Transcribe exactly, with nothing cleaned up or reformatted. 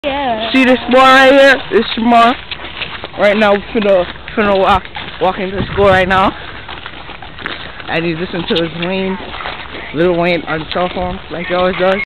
Yeah. See this boy right here? This Shim. Right now, we're finna, finna walk, walk into school right now. And he's listening to his Wayne, Little Wayne on the cell phone, like he always does.